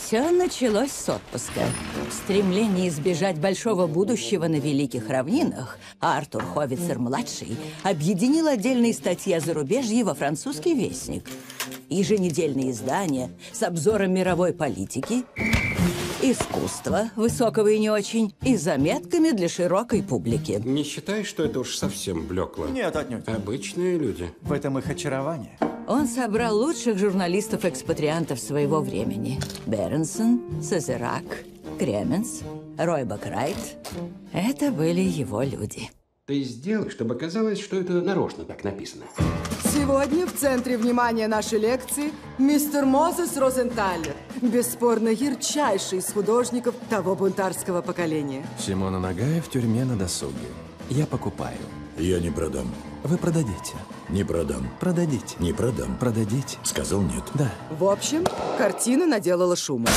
Все началось с отпуска. В стремлении избежать большого будущего на Великих Равнинах Артур Ховицер-младший объединил отдельные статьи о зарубежье во «Французский вестник». Еженедельные издания с обзором мировой политики, искусства, высокого и не очень, и заметками для широкой публики. Не считаешь, что это уж совсем блекло? Нет, отнюдь. Обычные люди. В этом их очарование. Он собрал лучших журналистов-экспатриантов своего времени. Беренсон, Сазерак, Кременс, Рой Бакрайт. Это были его люди. Ты сделай, чтобы казалось, что это нарочно так написано. Сегодня в центре внимания нашей лекции мистер Мозес Розенталер. Бесспорно, ярчайший из художников того бунтарского поколения. Симона Нагая в тюрьме на досуге. Я покупаю. Я не продам. Вы продадите. Не продам. Продадите. Не продам. Продадите. Сказал нет. Да. В общем, картина наделала шума.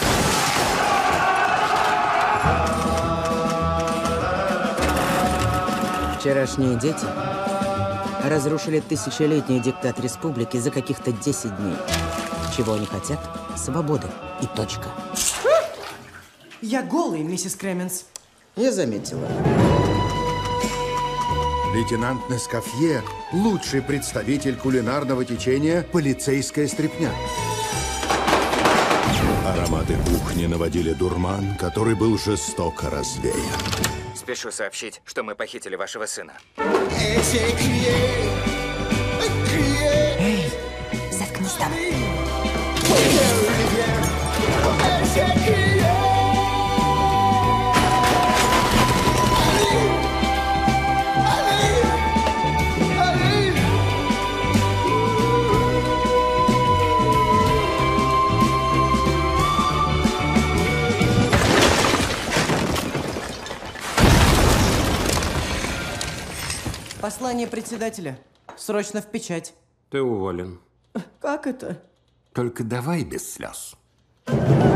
Вчерашние дети разрушили тысячелетний диктат республики за каких-то 10 дней. Чего они хотят? Свободы. И точка. Я голый, миссис Кременс. Я заметила. Лейтенант Нескафье – лучший представитель кулинарного течения «Полицейская стряпня». Ароматы кухни наводили дурман, который был жестоко развеян. Спешу сообщить, что мы похитили вашего сына. Эй, заткнись там. Послание председателя. Срочно в печать. Ты уволен. Как это? Только давай без слез.